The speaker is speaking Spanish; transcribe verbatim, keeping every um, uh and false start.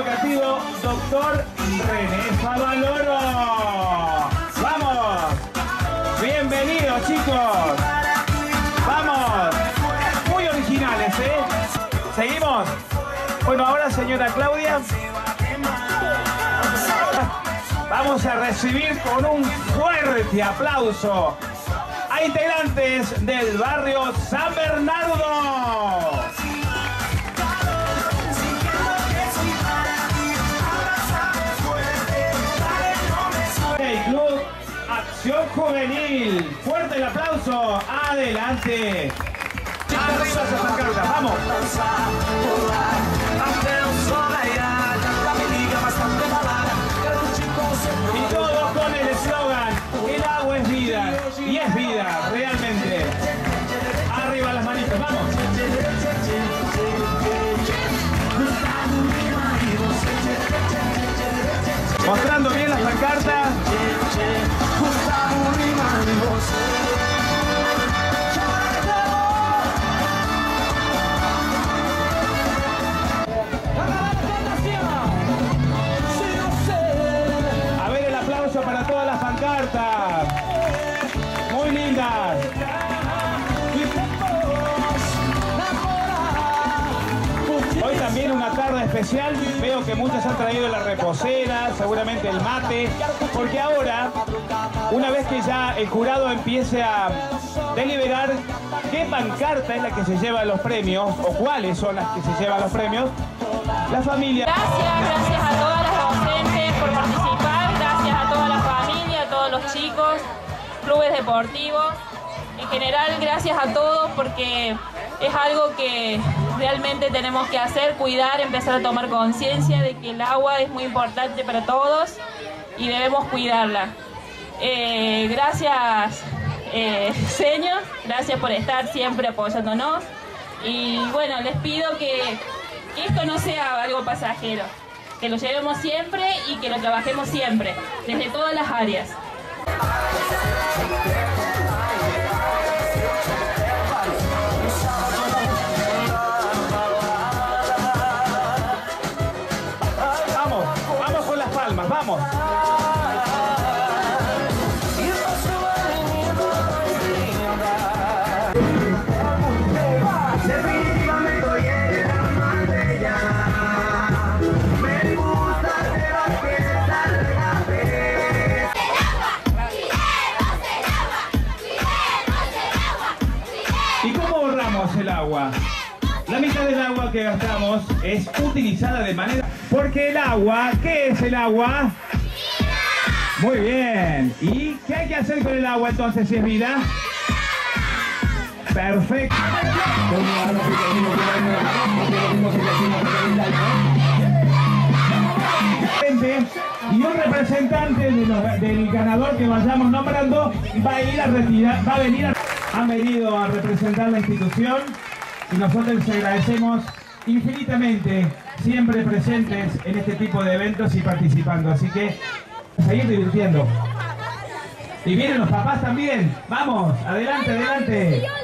educativo doctor René Favaloro. ¡Vamos! Bienvenidos, chicos. ¡Vamos! Muy originales, ¿eh? ¿Seguimos? Bueno, ahora, señora Claudia, vamos a recibir con un fuerte aplauso a integrantes del barrio San Bernardo. El Club Acción Juvenil. Fuerte el aplauso. Adelante. Arriba esas pancartas. Vamos. Y todos con el eslogan: el agua es vida. Y es vida, realmente. Arriba las manitos. Vamos. Mostrando bien las pancartas. A ver el aplauso para todas las pancartas. Muy lindas. Hoy también una tarde especial. Veo que muchos han traído la reposera, seguramente el mate, porque ahora, una vez que ya el jurado empiece a deliberar qué pancarta es la que se lleva los premios, o cuáles son las que se llevan los premios, la familia... Gracias, gracias a todas las docentes por participar, gracias a toda la familia, a todos los chicos, clubes deportivos, en general gracias a todos porque es algo que realmente tenemos que hacer, cuidar, empezar a tomar conciencia de que el agua es muy importante para todos y debemos cuidarla. Eh, gracias, eh, señor, gracias por estar siempre apoyándonos y bueno, les pido que, que esto no sea algo pasajero, que lo llevemos siempre y que lo trabajemos siempre, desde todas las áreas. Vamos. ¿Y cómo ahorramos el agua? La mitad del agua que gastamos es utilizada de manera... Porque el agua, ¿qué es el agua? Muy bien. ¿Y qué hay que hacer con el agua entonces si es vida? Perfecto. Y un representante de los, del ganador que vayamos nombrando va a ir a retirar, va a venir a... Han venido a representar la institución y nosotros les agradecemos infinitamente siempre presentes en este tipo de eventos y participando, así que a seguir divirtiendo. Y vienen los papás también. Vamos, adelante, adelante.